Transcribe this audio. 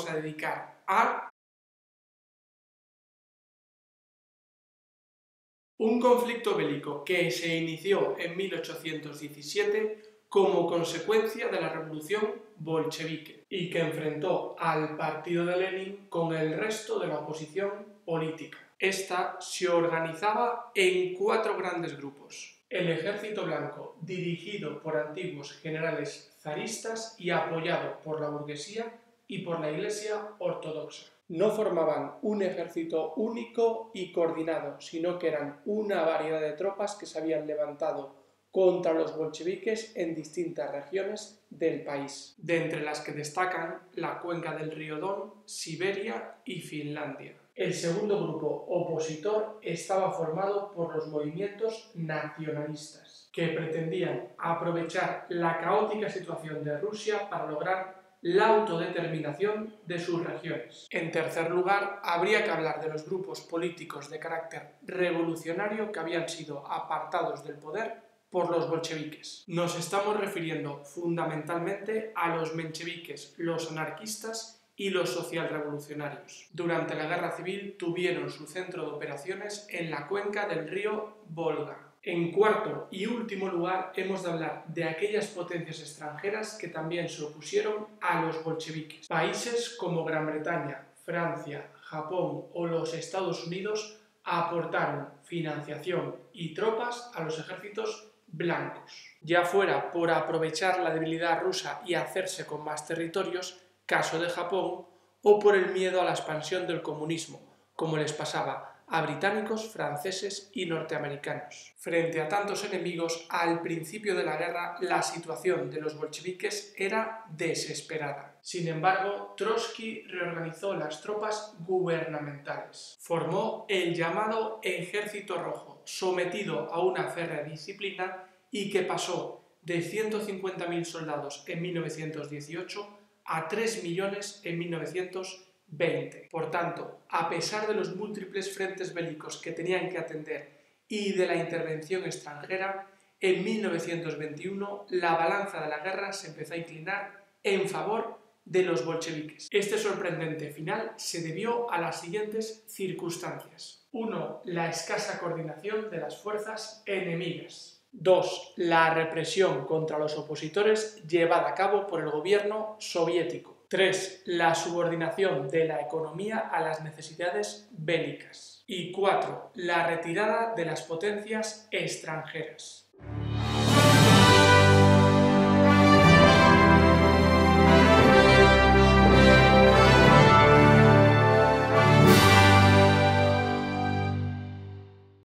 vamos a dedicar a un conflicto bélico que se inició en 1817 como consecuencia de la revolución bolchevique y que enfrentó al partido de Lenin con el resto de la oposición política. Esta se organizaba en 4 grandes grupos. El Ejército Blanco, dirigido por antiguos generales zaristas y apoyado por la burguesía y por la Iglesia ortodoxa. No formaban un ejército único y coordinado, sino que eran una variedad de tropas que se habían levantado contra los bolcheviques en distintas regiones del país, de entre las que destacan la cuenca del río Don, Siberia y Finlandia. El segundo grupo opositor estaba formado por los movimientos nacionalistas, que pretendían aprovechar la caótica situación de Rusia para lograr la autodeterminación de sus regiones. En tercer lugar, habría que hablar de los grupos políticos de carácter revolucionario que habían sido apartados del poder por los bolcheviques. Nos estamos refiriendo fundamentalmente a los mencheviques, los anarquistas y los socialrevolucionarios. Durante la Guerra Civil tuvieron su centro de operaciones en la cuenca del río Volga. En cuarto y último lugar, hemos de hablar de aquellas potencias extranjeras que también se opusieron a los bolcheviques. Países como Gran Bretaña, Francia, Japón o los Estados Unidos aportaron financiación y tropas a los ejércitos blancos, ya fuera por aprovechar la debilidad rusa y hacerse con más territorios, caso de Japón, o por el miedo a la expansión del comunismo, como les pasaba a británicos, franceses y norteamericanos. Frente a tantos enemigos, al principio de la guerra, la situación de los bolcheviques era desesperada. Sin embargo, Trotsky reorganizó las tropas gubernamentales. Formó el llamado Ejército Rojo, sometido a una férrea disciplina y que pasó de 150.000 soldados en 1918 a 3 millones en 1920. Por tanto, a pesar de los múltiples frentes bélicos que tenían que atender y de la intervención extranjera, en 1921 la balanza de la guerra se empezó a inclinar en favor de los bolcheviques. Este sorprendente final se debió a las siguientes circunstancias. 1. La escasa coordinación de las fuerzas enemigas. 2. La represión contra los opositores llevada a cabo por el gobierno soviético. 3. La subordinación de la economía a las necesidades bélicas. Y 4. La retirada de las potencias extranjeras.